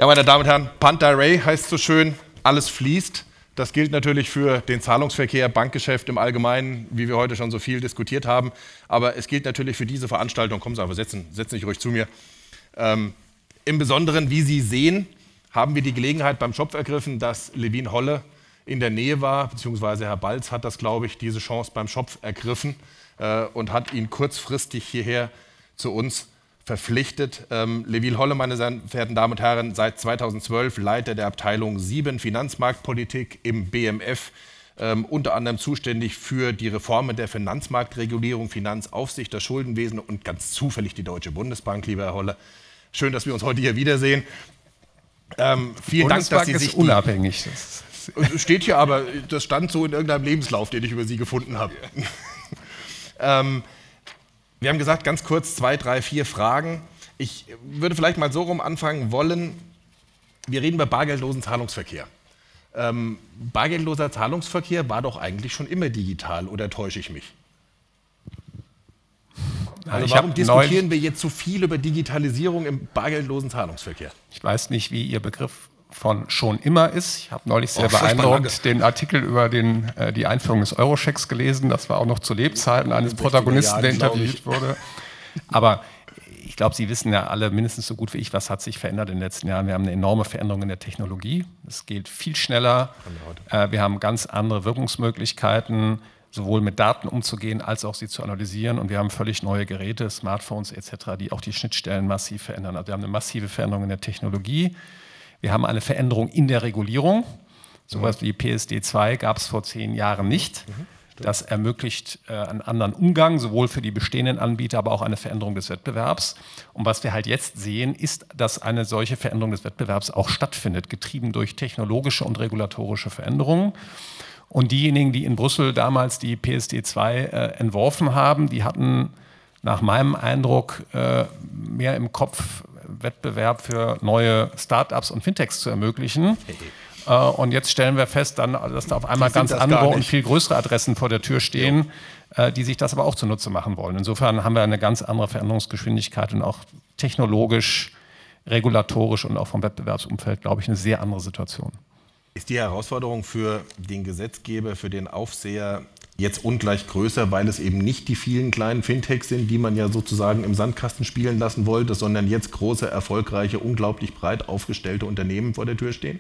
Ja, meine Damen und Herren, Panta Rhei heißt so schön, alles fließt. Das gilt natürlich für den Zahlungsverkehr, Bankgeschäft im Allgemeinen, wie wir heute schon so viel diskutiert haben. Aber es gilt natürlich für diese Veranstaltung, kommen Sie einfach, setzen sich ruhig zu mir. Im Besonderen, wie Sie sehen, haben wir die Gelegenheit beim Schopf ergriffen, dass Levin Holle in der Nähe war, beziehungsweise Herr Balz hat das, glaube ich, diese Chance beim Schopf ergriffen und hat ihn kurzfristig hierher zu uns verpflichtet. Levin Holle, meine sehr verehrten Damen und Herren, seit 2012 Leiter der Abteilung 7 Finanzmarktpolitik im BMF, unter anderem zuständig für die Reformen der Finanzmarktregulierung, Finanzaufsicht, das Schuldenwesen und ganz zufällig die Deutsche Bundesbank, lieber Herr Holle. Schön, dass wir uns heute hier wiedersehen. Vielen Dank, dass Sie sich... ist unabhängig. Das steht hier, aber das stand so in irgendeinem Lebenslauf, den ich über Sie gefunden habe. Wir haben gesagt, ganz kurz 2, 3, 4 Fragen. Ich würde vielleicht mal so rum anfangen wollen. Wir reden über bargeldlosen Zahlungsverkehr. Bargeldloser Zahlungsverkehr war doch eigentlich schon immer digital, oder täusche ich mich? Also warum diskutieren wir jetzt so viel über Digitalisierung im bargeldlosen Zahlungsverkehr? Ich weiß nicht, wie Ihr Begriff von schon immer ist. Ich habe neulich sehr beeindruckt den Artikel über die Einführung des Eurochecks gelesen. Das war auch noch zu Lebzeiten eines Protagonisten, der interviewt wurde. Aber ich glaube, Sie wissen ja alle mindestens so gut wie ich, was hat sich verändert in den letzten Jahren. Wir haben eine enorme Veränderung in der Technologie. Es geht viel schneller. Wir haben ganz andere Wirkungsmöglichkeiten, sowohl mit Daten umzugehen, als auch sie zu analysieren. Und wir haben völlig neue Geräte, Smartphones etc., die auch die Schnittstellen massiv verändern. Also wir haben eine massive Veränderung in der Technologie. Wir haben eine Veränderung in der Regulierung. Sowas wie PSD2 gab es vor 10 Jahren nicht. Das ermöglicht einen anderen Umgang, sowohl für die bestehenden Anbieter, aber auch eine Veränderung des Wettbewerbs. Und was wir halt jetzt sehen, ist, dass eine solche Veränderung des Wettbewerbs auch stattfindet, getrieben durch technologische und regulatorische Veränderungen. Und diejenigen, die in Brüssel damals die PSD2 entworfen haben, die hatten nach meinem Eindruck mehr im Kopf, Wettbewerb für neue Start-ups und Fintechs zu ermöglichen. Und jetzt stellen wir fest, dass da auf einmal ganz andere und viel größere Adressen vor der Tür stehen, die sich das aber auch zunutze machen wollen. Insofern haben wir eine ganz andere Veränderungsgeschwindigkeit und auch technologisch, regulatorisch und auch vom Wettbewerbsumfeld, glaube ich, eine sehr andere Situation. Ist die Herausforderung für den Gesetzgeber, für den Aufseher jetzt ungleich größer, weil es eben nicht die vielen kleinen Fintechs sind, die man ja sozusagen im Sandkasten spielen lassen wollte, sondern jetzt große, erfolgreiche, unglaublich breit aufgestellte Unternehmen vor der Tür stehen?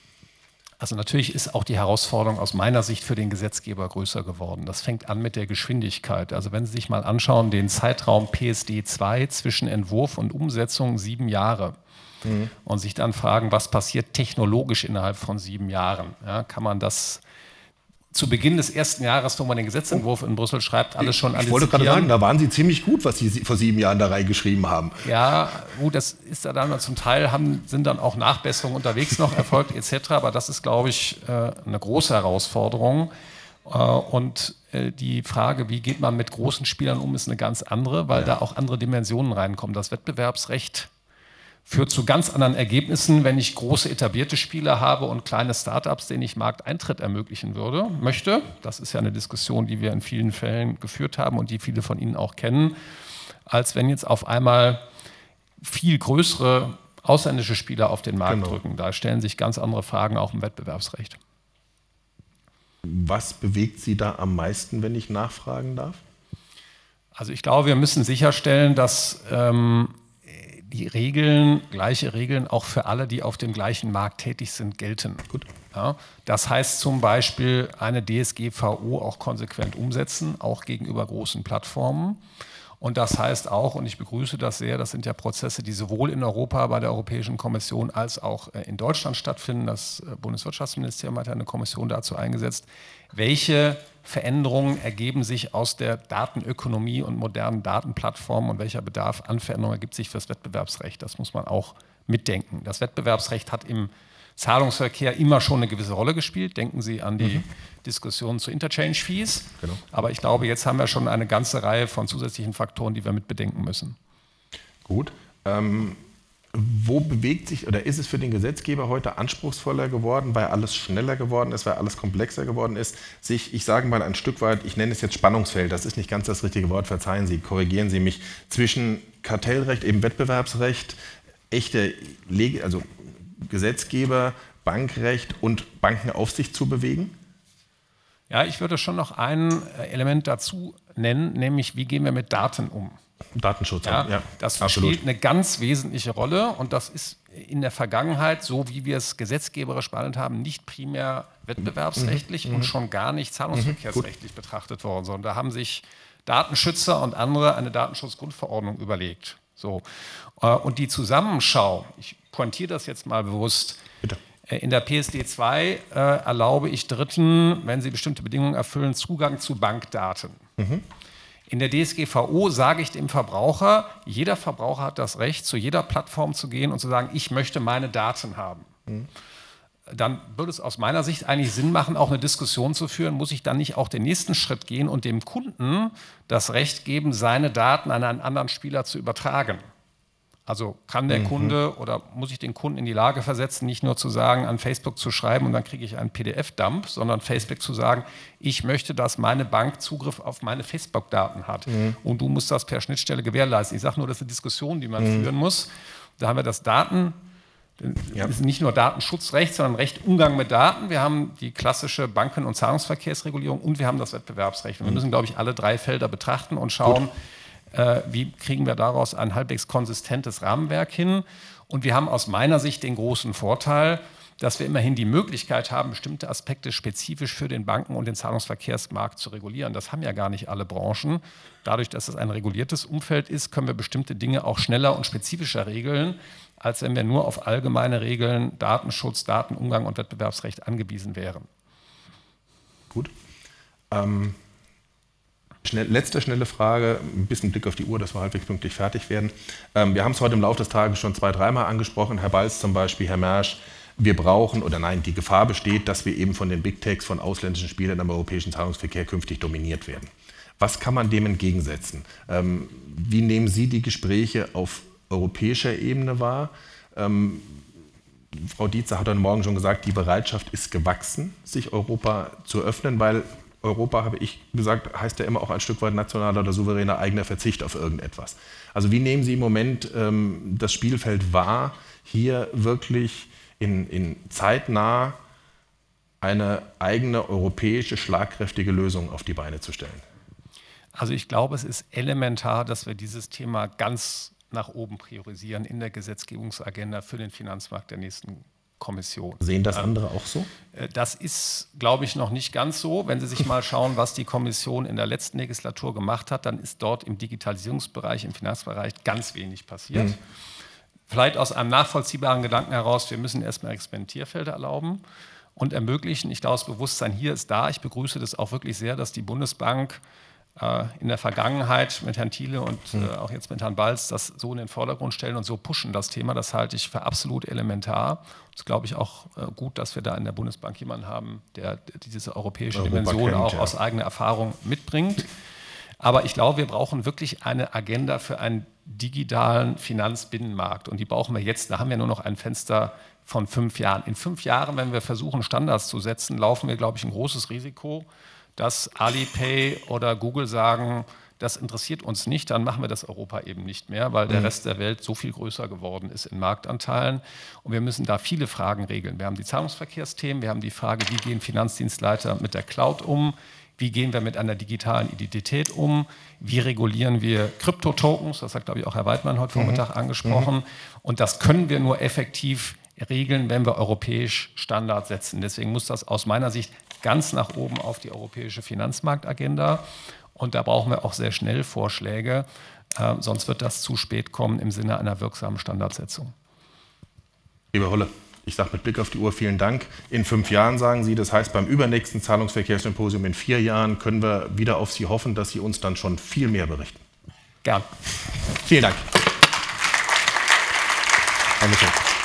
Also natürlich ist auch die Herausforderung aus meiner Sicht für den Gesetzgeber größer geworden. Das fängt an mit der Geschwindigkeit. Also wenn Sie sich mal anschauen, den Zeitraum PSD2 zwischen Entwurf und Umsetzung 7 Jahre. Und sich dann fragen, was passiert technologisch innerhalb von 7 Jahren? Ja, kann man das zu Beginn des ersten Jahres, wo man den Gesetzentwurf in Brüssel schreibt, alles schon antizipieren? Ich wollte gerade sagen, da waren Sie ziemlich gut, was Sie vor 7 Jahren da reingeschrieben haben. Ja, gut, das ist ja dann zum Teil, sind dann auch Nachbesserungen unterwegs noch erfolgt etc. Aber das ist, glaube ich, eine große Herausforderung. Und die Frage, wie geht man mit großen Spielern um, ist eine ganz andere, weil da auch andere Dimensionen reinkommen. Das Wettbewerbsrecht führt zu ganz anderen Ergebnissen, wenn ich große etablierte Spieler habe und kleine Startups, denen ich Markteintritt ermöglichen möchte. Das ist ja eine Diskussion, die wir in vielen Fällen geführt haben und die viele von Ihnen auch kennen, als wenn jetzt auf einmal viel größere ausländische Spieler auf den Markt drücken. Da stellen sich ganz andere Fragen auch im Wettbewerbsrecht. Was bewegt Sie da am meisten, wenn ich nachfragen darf? Also ich glaube, wir müssen sicherstellen, dass die Regeln, gleiche Regeln auch für alle, die auf dem gleichen Markt tätig sind, gelten. Gut. Ja, das heißt zum Beispiel eine DSGVO auch konsequent umsetzen, auch gegenüber großen Plattformen. Und das heißt auch, und ich begrüße das sehr, das sind ja Prozesse, die sowohl in Europa bei der Europäischen Kommission als auch in Deutschland stattfinden. Das Bundeswirtschaftsministerium hat ja eine Kommission dazu eingesetzt. Welche Veränderungen ergeben sich aus der Datenökonomie und modernen Datenplattformen und welcher Bedarf an Veränderungen ergibt sich für das Wettbewerbsrecht? Das muss man auch mitdenken. Das Wettbewerbsrecht hat im Zahlungsverkehr immer schon eine gewisse Rolle gespielt. Denken Sie an die Diskussion zu Interchange-Fees. Genau. Aber ich glaube, jetzt haben wir schon eine ganze Reihe von zusätzlichen Faktoren, die wir mit bedenken müssen. Gut. Wo bewegt sich oder ist es für den Gesetzgeber heute anspruchsvoller geworden, weil alles schneller geworden ist, weil alles komplexer geworden ist, sich, ich sage mal ein Stück weit, ich nenne es jetzt Spannungsfeld, das ist nicht ganz das richtige Wort, verzeihen Sie, korrigieren Sie mich, zwischen Kartellrecht, eben Wettbewerbsrecht, echte, also Gesetzgeber, Bankrecht und Bankenaufsicht zu bewegen? Ja, ich würde schon noch ein Element dazu nennen, nämlich wie gehen wir mit Daten um? Datenschutz, ja, das absolut. spielt eine ganz wesentliche Rolle und das ist in der Vergangenheit, so wie wir es gesetzgeberisch behandelt haben, nicht primär wettbewerbsrechtlich und schon gar nicht zahlungsverkehrsrechtlich betrachtet worden, sondern da haben sich Datenschützer und andere eine Datenschutzgrundverordnung überlegt. So. Und die Zusammenschau, ich pointiere das jetzt mal bewusst, bitte. In der PSD 2 erlaube ich Dritten, wenn sie bestimmte Bedingungen erfüllen, Zugang zu Bankdaten. In der DSGVO sage ich dem Verbraucher, jeder Verbraucher hat das Recht, zu jeder Plattform zu gehen und zu sagen, ich möchte meine Daten haben. Dann würde es aus meiner Sicht eigentlich Sinn machen, auch eine Diskussion zu führen, muss ich dann nicht auch den nächsten Schritt gehen und dem Kunden das Recht geben, seine Daten an einen anderen Spieler zu übertragen. Also kann der Kunde oder muss ich den Kunden in die Lage versetzen, nicht nur zu sagen, an Facebook zu schreiben und dann kriege ich einen PDF-Dump, sondern Facebook zu sagen, ich möchte, dass meine Bank Zugriff auf meine Facebook-Daten hat. Und du musst das per Schnittstelle gewährleisten. Ich sage nur, das ist eine Diskussion, die man führen muss. Da haben wir das ist nicht nur Datenschutzrecht, sondern Recht Umgang mit Daten. Wir haben die klassische Banken- und Zahlungsverkehrsregulierung und wir haben das Wettbewerbsrecht. Und wir müssen, glaube ich, alle drei Felder betrachten und schauen, wie kriegen wir daraus ein halbwegs konsistentes Rahmenwerk hin. Und wir haben aus meiner Sicht den großen Vorteil, dass wir immerhin die Möglichkeit haben, bestimmte Aspekte spezifisch für den Banken- und den Zahlungsverkehrsmarkt zu regulieren. Das haben ja gar nicht alle Branchen. Dadurch, dass es ein reguliertes Umfeld ist, können wir bestimmte Dinge auch schneller und spezifischer regeln, als wenn wir nur auf allgemeine Regeln, Datenschutz, Datenumgang und Wettbewerbsrecht angewiesen wären. Gut. Letzte schnelle Frage, ein bisschen Blick auf die Uhr, dass wir halbwegs pünktlich fertig werden. Wir haben es heute im Laufe des Tages schon 2-3 Mal angesprochen, Herr Balz zum Beispiel, Herr Mersch. Wir brauchen, oder nein, die Gefahr besteht, dass wir eben von den Big Techs, von ausländischen Spielern im europäischen Zahlungsverkehr künftig dominiert werden. Was kann man dem entgegensetzen? Wie nehmen Sie die Gespräche auf europäischer Ebene wahr? Frau Dietze hat heute Morgen schon gesagt, die Bereitschaft ist gewachsen, sich Europa zu öffnen, weil Europa, habe ich gesagt, heißt ja immer auch ein Stück weit nationaler oder souveräner eigener Verzicht auf irgendetwas. Also wie nehmen Sie im Moment das Spielfeld wahr, hier wirklich in zeitnah eine eigene europäische, schlagkräftige Lösung auf die Beine zu stellen? Also ich glaube, es ist elementar, dass wir dieses Thema ganz nach oben priorisieren in der Gesetzgebungsagenda für den Finanzmarkt der nächsten Kommission. Sehen das andere auch so? Das ist, glaube ich, noch nicht ganz so. Wenn Sie sich mal schauen, was die Kommission in der letzten Legislatur gemacht hat, dann ist dort im Digitalisierungsbereich, im Finanzbereich ganz wenig passiert. Vielleicht aus einem nachvollziehbaren Gedanken heraus, wir müssen erstmal Experimentierfelder erlauben und ermöglichen. Ich glaube, das Bewusstsein hier ist da. Ich begrüße das auch wirklich sehr, dass die Bundesbank in der Vergangenheit mit Herrn Thiele und auch jetzt mit Herrn Balz das so in den Vordergrund stellen und so pushen das Thema. Das halte ich für absolut elementar. Das glaube ich auch gut, dass wir da in der Bundesbank jemanden haben, der diese europäische Dimension auch aus eigener Erfahrung mitbringt. Aber ich glaube, wir brauchen wirklich eine Agenda für einen digitalen Finanzbinnenmarkt. Und die brauchen wir jetzt. Da haben wir nur noch ein Fenster von 5 Jahren. In 5 Jahren, wenn wir versuchen, Standards zu setzen, laufen wir, glaube ich, ein großes Risiko, dass Alipay oder Google sagen, das interessiert uns nicht, dann machen wir das Europa eben nicht mehr, weil der Rest der Welt so viel größer geworden ist in Marktanteilen. Und wir müssen da viele Fragen regeln. Wir haben die Zahlungsverkehrsthemen, wir haben die Frage, wie gehen Finanzdienstleister mit der Cloud um, wie gehen wir mit einer digitalen Identität um, wie regulieren wir Kryptotokens, das hat, glaube ich, auch Herr Weidmann heute Vormittag angesprochen. Und das können wir nur effektiv regeln, wenn wir europäisch Standards setzen. Deswegen muss das aus meiner Sicht ganz nach oben auf die europäische Finanzmarktagenda. Und da brauchen wir auch sehr schnell Vorschläge, sonst wird das zu spät kommen im Sinne einer wirksamen Standardsetzung. Lieber Holle, ich sage mit Blick auf die Uhr vielen Dank. In 5 Jahren, sagen Sie, das heißt beim übernächsten Zahlungsverkehrssymposium in 4 Jahren können wir wieder auf Sie hoffen, dass Sie uns dann schon viel mehr berichten. Gern. Vielen Dank. Dankeschön.